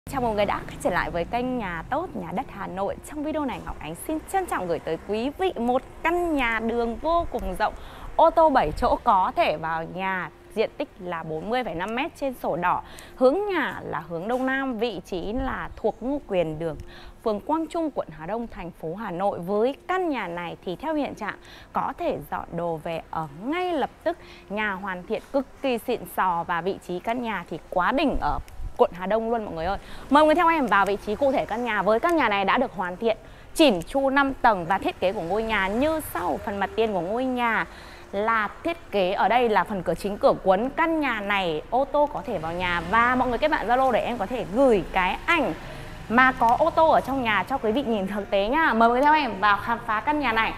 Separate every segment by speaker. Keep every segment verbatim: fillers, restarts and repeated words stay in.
Speaker 1: Chào mừng mọi người đã quay trở lại với kênh Nhà Tốt Nhà Đất Hà Nội. Trong video này Ngọc Ánh xin trân trọng gửi tới quý vị một căn nhà đường vô cùng rộng, ô tô bảy chỗ có thể vào nhà, diện tích là bốn mươi phẩy năm mét trên sổ đỏ. Hướng nhà là hướng Đông Nam, vị trí là thuộc Ngô Quyền Đường, phường Quang Trung, quận Hà Đông, thành phố Hà Nội. Với căn nhà này thì theo hiện trạng có thể dọn đồ về ở ngay lập tức. Nhà hoàn thiện cực kỳ xịn sò và vị trí căn nhà thì quá đỉnh ở quận Hà Đông luôn mọi người ơi. Mời mọi người theo em vào vị trí cụ thể căn nhà. Với căn nhà này đã được hoàn thiện chỉn chu năm tầng và thiết kế của ngôi nhà như sau. Phần mặt tiền của ngôi nhà là thiết kế ở đây là phần cửa chính cửa cuốn. Căn nhà này ô tô có thể vào nhà và mọi người kết bạn Zalo để em có thể gửi cái ảnh mà có ô tô ở trong nhà cho quý vị nhìn thực tế nhá. Mời mọi người theo em vào khám phá căn nhà này.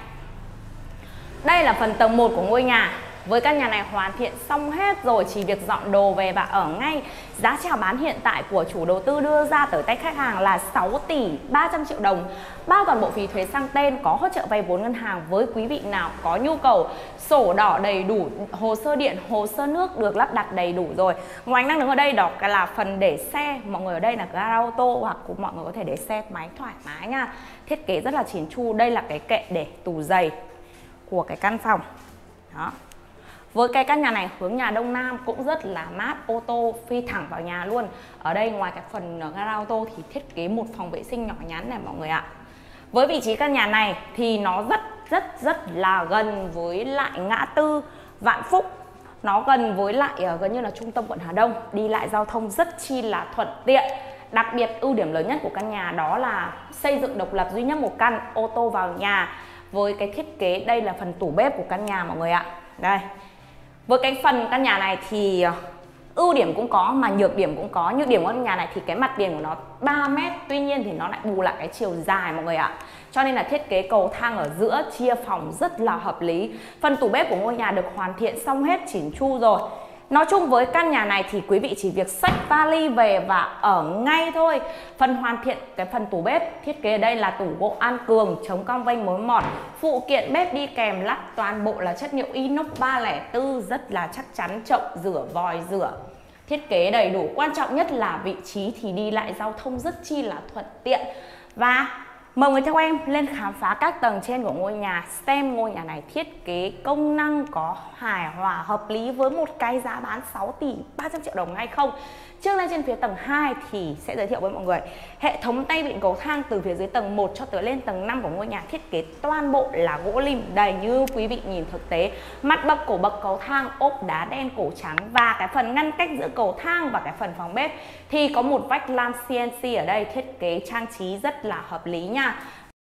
Speaker 1: Đây là phần tầng một của ngôi nhà. Với căn nhà này hoàn thiện xong hết rồi, chỉ việc dọn đồ về và ở ngay. Giá chào bán hiện tại của chủ đầu tư đưa ra tới tay khách hàng là sáu tỷ ba trăm triệu đồng, bao toàn bộ phí thuế sang tên, có hỗ trợ vay vốn ngân hàng với quý vị nào có nhu cầu. Sổ đỏ đầy đủ, hồ sơ điện, hồ sơ nước được lắp đặt đầy đủ rồi. Ngoài anh đang đứng ở đây đó là phần để xe, mọi người ở đây là gara ô tô hoặc mọi người có thể để xe máy thoải mái nha. Thiết kế rất là chỉn chu. Đây là cái kệ để tủ giày của cái căn phòng. Đó. Với cái căn nhà này hướng nhà Đông Nam cũng rất là mát, ô tô phi thẳng vào nhà luôn. Ở đây ngoài cái phần gara ô tô thì thiết kế một phòng vệ sinh nhỏ nhắn này mọi người ạ. Với vị trí căn nhà này thì nó rất rất rất là gần với lại ngã tư Vạn Phúc. Nó gần với lại gần như là trung tâm quận Hà Đông, đi lại giao thông rất chi là thuận tiện. Đặc biệt ưu điểm lớn nhất của căn nhà đó là xây dựng độc lập duy nhất một căn, ô tô vào nhà. Với cái thiết kế đây là phần tủ bếp của căn nhà mọi người ạ. Đây. Với cái phần căn nhà này thì ưu điểm cũng có mà nhược điểm cũng có. Nhược điểm của căn nhà này thì cái mặt tiền của nó ba mét, tuy nhiên thì nó lại bù lại cái chiều dài mọi người ạ. Cho nên là thiết kế cầu thang ở giữa chia phòng rất là hợp lý. Phần tủ bếp của ngôi nhà được hoàn thiện xong hết chỉn chu rồi. Nói chung với căn nhà này thì quý vị chỉ việc xách vali về và ở ngay thôi. Phần hoàn thiện cái phần tủ bếp thiết kế ở đây là tủ gỗ an cường, chống cong vênh mối mọt. Phụ kiện bếp đi kèm lắp toàn bộ là chất liệu inox ba không bốn, rất là chắc chắn, chậu rửa, vòi rửa. Thiết kế đầy đủ, quan trọng nhất là vị trí thì đi lại giao thông rất chi là thuận tiện. Và mời người theo em lên khám phá các tầng trên của ngôi nhà, xem ngôi nhà này thiết kế công năng có hài hòa hợp lý với một cái giá bán sáu tỷ ba trăm triệu đồng hay không. Trước lên trên phía tầng hai thì sẽ giới thiệu với mọi người hệ thống tay vịn cầu thang từ phía dưới tầng một cho tới lên tầng năm của ngôi nhà thiết kế toàn bộ là gỗ lim. Đây như quý vị nhìn thực tế, mặt bậc cổ bậc cầu thang ốp đá đen cổ trắng và cái phần ngăn cách giữa cầu thang và cái phần phòng bếp thì có một vách lam xê en xê ở đây, thiết kế trang trí rất là hợp lý nha.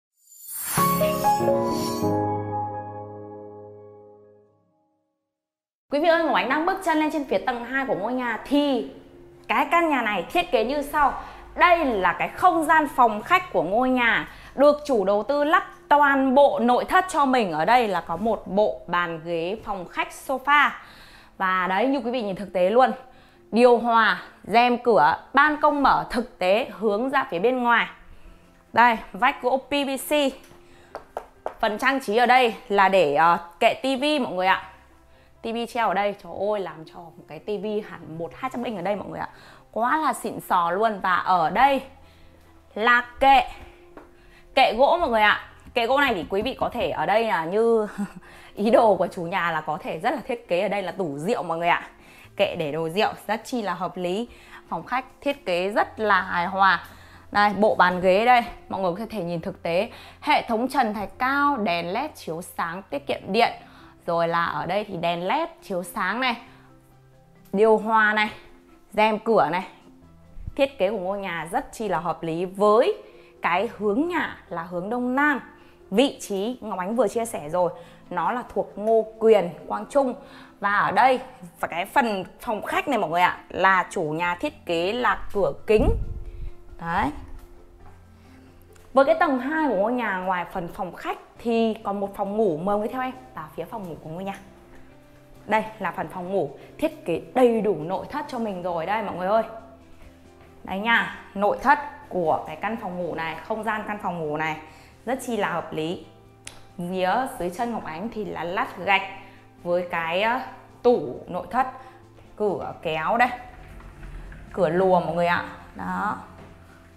Speaker 1: Quý vị ơi, Ngọc Ánh đang bước chân lên trên phía tầng hai của ngôi nhà thì cái căn nhà này thiết kế như sau. Đây là cái không gian phòng khách của ngôi nhà, được chủ đầu tư lắp toàn bộ nội thất cho mình. Ở đây là có một bộ bàn ghế phòng khách sofa. Và đấy như quý vị nhìn thực tế luôn, điều hòa, rèm cửa, ban công mở thực tế hướng ra phía bên ngoài. Đây, vách gỗ pê vê xê. Phần trang trí ở đây là để uh, kệ tivi mọi người ạ. Tivi treo ở đây, trời ơi, làm cho một cái tivi hẳn một hai trăm inch ở đây mọi người ạ. Quá là xịn sò luôn. Và ở đây là kệ Kệ gỗ mọi người ạ. Kệ gỗ này thì quý vị có thể ở đây là như ý đồ của chủ nhà là có thể rất là thiết kế ở đây là tủ rượu mọi người ạ. Kệ để đồ rượu rất chi là hợp lý. Phòng khách thiết kế rất là hài hòa. Đây, bộ bàn ghế đây, mọi người có thể nhìn thực tế. Hệ thống trần thạch cao, đèn led chiếu sáng tiết kiệm điện. Rồi là ở đây thì đèn led chiếu sáng này, điều hòa này, rèm cửa này. Thiết kế của ngôi nhà rất chi là hợp lý với cái hướng nhà là hướng Đông Nam. Vị trí Ngọc Ánh vừa chia sẻ rồi, nó là thuộc Ngô Quyền, Quang Trung. Và ở đây, và cái phần phòng khách này mọi người ạ, là chủ nhà thiết kế là cửa kính. Đấy. Với cái tầng hai của ngôi nhà, ngoài phần phòng khách thì còn một phòng ngủ. Mời người theo em vào phía phòng ngủ của ngôi nhà. Đây là phần phòng ngủ, thiết kế đầy đủ nội thất cho mình rồi đây mọi người ơi. Đấy nha, nội thất của cái căn phòng ngủ này, không gian căn phòng ngủ này rất chi là hợp lý. Phía dưới chân Ngọc Ánh thì là lát gạch với cái tủ nội thất, cửa kéo đây, cửa lùa mọi người ạ. Đó.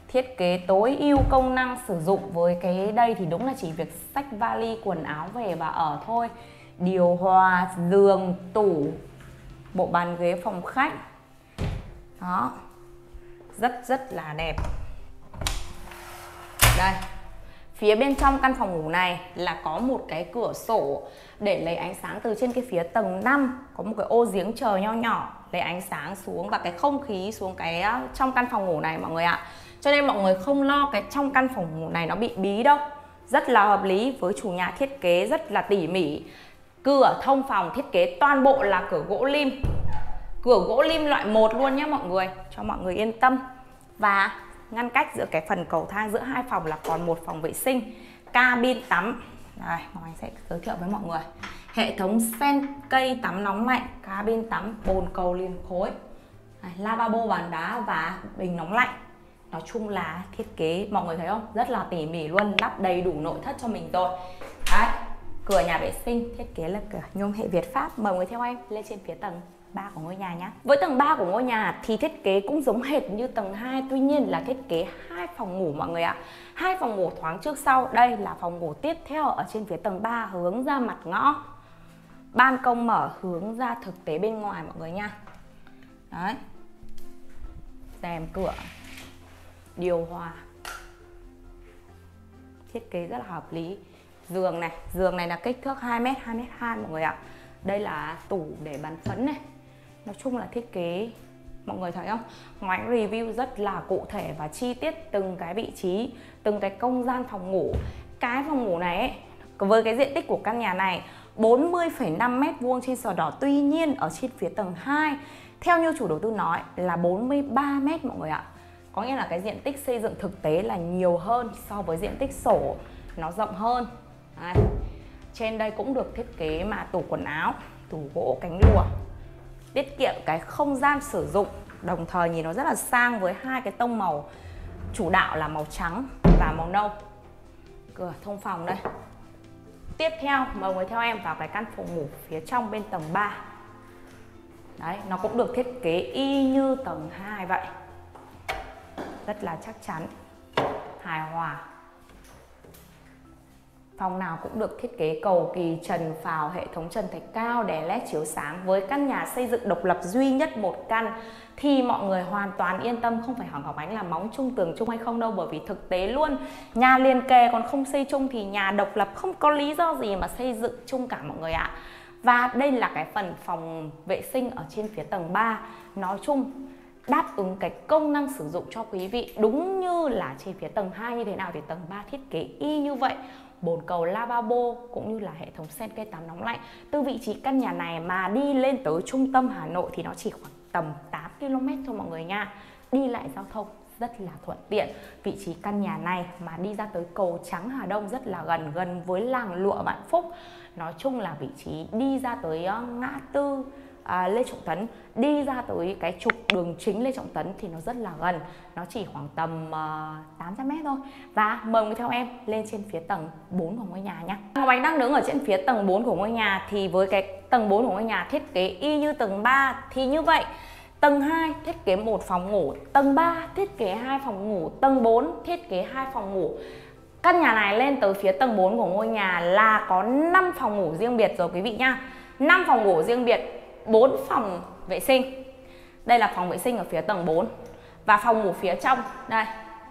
Speaker 1: Thiết kế tối ưu công năng sử dụng. Với cái đây thì đúng là chỉ việc xách vali quần áo về và ở thôi. Điều hòa, giường, tủ, bộ bàn ghế phòng khách. Đó, rất rất là đẹp. Đây, phía bên trong căn phòng ngủ này là có một cái cửa sổ để lấy ánh sáng từ trên cái phía tầng năm. Có một cái ô giếng trời nho nhỏ lấy ánh sáng xuống và cái không khí xuống cái trong căn phòng ngủ này mọi người ạ. Cho nên mọi người không lo cái trong căn phòng ngủ này nó bị bí đâu. Rất là hợp lý, với chủ nhà thiết kế rất là tỉ mỉ. Cửa thông phòng thiết kế toàn bộ là cửa gỗ lim. Cửa gỗ lim loại một luôn nhé mọi người, cho mọi người yên tâm. Và ngăn cách giữa cái phần cầu thang giữa hai phòng là còn một phòng vệ sinh, cabin tắm. Đây, Ngọc Ánh sẽ giới thiệu với mọi người. Hệ thống sen cây tắm nóng lạnh, cabin tắm, bồn cầu liền khối, đây, lavabo bàn đá và bình nóng lạnh. Nói chung là thiết kế mọi người thấy không? Rất là tỉ mỉ luôn, lắp đầy đủ nội thất cho mình rồi. Đấy, cửa nhà vệ sinh thiết kế là cửa nhôm hệ Việt Pháp. Mời mọi người theo em lên trên phía tầng ba của ngôi nhà nhé. Với tầng ba của ngôi nhà thì thiết kế cũng giống hệt như tầng hai, tuy nhiên là thiết kế hai phòng ngủ mọi người ạ. Hai phòng ngủ thoáng trước sau. Đây là phòng ngủ tiếp theo ở trên phía tầng ba hướng ra mặt ngõ. Ban công mở hướng ra thực tế bên ngoài mọi người nha. Đấy. Rèm cửa, điều hòa, thiết kế rất là hợp lý. Giường này, giường này là kích thước hai mét, hai mét hai mọi người ạ. Đây là tủ để bán phấn này. Nói chung là thiết kế mọi người thấy không? Ngoài review rất là cụ thể và chi tiết từng cái vị trí, từng cái không gian phòng ngủ. Cái phòng ngủ này ấy, với cái diện tích của căn nhà này bốn mươi phẩy năm mét vuông trên sổ đỏ, tuy nhiên ở trên phía tầng hai theo như chủ đầu tư nói là bốn mươi ba mét mọi người ạ. Có nghĩa là cái diện tích xây dựng thực tế là nhiều hơn so với diện tích sổ, nó rộng hơn. Đây. Trên đây cũng được thiết kế mà tủ quần áo, tủ gỗ cánh lùa, tiết kiệm cái không gian sử dụng, đồng thời nhìn nó rất là sang với hai cái tông màu chủ đạo là màu trắng và màu nâu. Cửa thông phòng đây. Tiếp theo mời mọi người theo em vào cái căn phòng ngủ phía trong bên tầng ba. Đấy, nó cũng được thiết kế y như tầng hai vậy. Rất là chắc chắn, hài hòa. Phòng nào cũng được thiết kế cầu kỳ, trần phào, hệ thống trần thạch cao, đèn led chiếu sáng. Với căn nhà xây dựng độc lập duy nhất một căn thì mọi người hoàn toàn yên tâm, không phải hỏi Ngọc Ánh là móng chung tường chung hay không đâu, bởi vì thực tế luôn, nhà liền kề còn không xây chung thì nhà độc lập không có lý do gì mà xây dựng chung cả mọi người ạ. Và đây là cái phần phòng vệ sinh ở trên phía tầng ba. Nói chung đáp ứng cái công năng sử dụng cho quý vị đúng như là trên phía tầng hai như thế nào thì tầng ba thiết kế y như vậy. Bồn cầu lavabo cũng như là hệ thống sen cây tắm nóng lạnh. Từ vị trí căn nhà này mà đi lên tới trung tâm Hà Nội thì nó chỉ khoảng tầm tám ki lô mét thôi mọi người nha. Đi lại giao thông rất là thuận tiện. Vị trí căn nhà này mà đi ra tới cầu Trắng Hà Đông rất là gần, gần với làng lụa Vạn Phúc. Nói chung là vị trí đi ra tới ngã tư À, Lê Trọng Tấn, đi ra tới cái trục đường chính Lê Trọng Tấn thì nó rất là gần. Nó chỉ khoảng tầm uh, tám trăm mét thôi. Và mời người theo em lên trên phía tầng bốn của ngôi nhà nhé. Ngọc Ánh đang đứng ở trên phía tầng bốn của ngôi nhà. Thì với cái tầng bốn của ngôi nhà thiết kế y như tầng ba. Thì như vậy tầng hai thiết kế một phòng ngủ, tầng ba thiết kế hai phòng ngủ, tầng bốn thiết kế hai phòng ngủ. Căn nhà này lên tới phía tầng bốn của ngôi nhà là có năm phòng ngủ riêng biệt rồi quý vị nha. năm phòng ngủ riêng biệt, bốn phòng vệ sinh. Đây là phòng vệ sinh ở phía tầng bốn. Và phòng ngủ phía trong đây.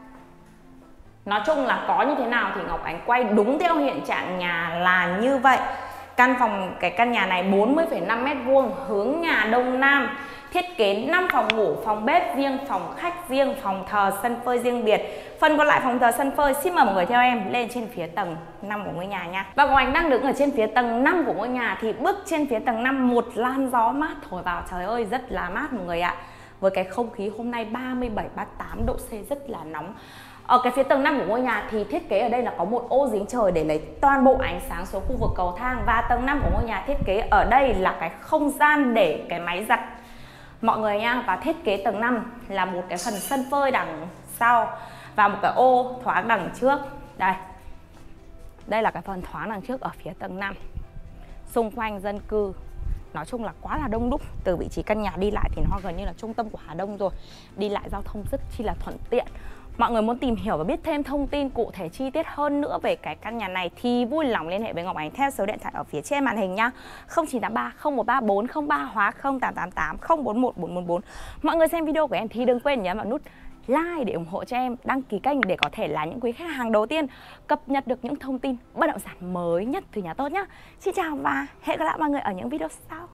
Speaker 1: Nói chung là có như thế nào thì Ngọc Ánh quay đúng theo hiện trạng nhà là như vậy. Căn phòng, cái căn nhà này bốn mươi phẩy năm mét vuông, hướng nhà đông nam. Thiết kế năm phòng ngủ, phòng bếp riêng, phòng khách riêng, phòng thờ, sân phơi riêng biệt. Phần còn lại phòng thờ, sân phơi. Xin mời mọi người theo em lên trên phía tầng năm của ngôi nhà nha. Và Ngọc Ánh đang đứng ở trên phía tầng năm của ngôi nhà. Thì bước trên phía tầng năm, một làn gió mát thổi vào, trời ơi rất là mát mọi người ạ. Với cái không khí hôm nay ba mươi bảy, ba mươi tám độ C rất là nóng. Ở cái phía tầng năm của ngôi nhà thì thiết kế ở đây là có một ô giếng trời để lấy toàn bộ ánh sáng xuống khu vực cầu thang. Và tầng năm của ngôi nhà thiết kế ở đây là cái không gian để cái máy giặt mọi người nha. Và thiết kế tầng năm là một cái phần sân phơi đằng sau và một cái ô thoáng đằng trước. Đây, đây là cái phần thoáng đằng trước ở phía tầng năm. Xung quanh dân cư nói chung là quá là đông đúc. Từ vị trí căn nhà đi lại thì nó gần như là trung tâm của Hà Đông rồi. Đi lại giao thông rất chi là thuận tiện. Mọi người muốn tìm hiểu và biết thêm thông tin cụ thể chi tiết hơn nữa về cái căn nhà này thì vui lòng liên hệ với Ngọc Ánh theo số điện thoại ở phía trên màn hình nhá. không chín tám ba không một ba bốn không ba hoặc không tám tám tám không bốn một bốn bốn bốn. Mọi người xem video của em thì đừng quên nhấn vào nút like để ủng hộ cho em, đăng ký kênh để có thể là những quý khách hàng đầu tiên cập nhật được những thông tin bất động sản mới nhất từ nhà tốt nhá. Xin chào và hẹn gặp lại mọi người ở những video sau.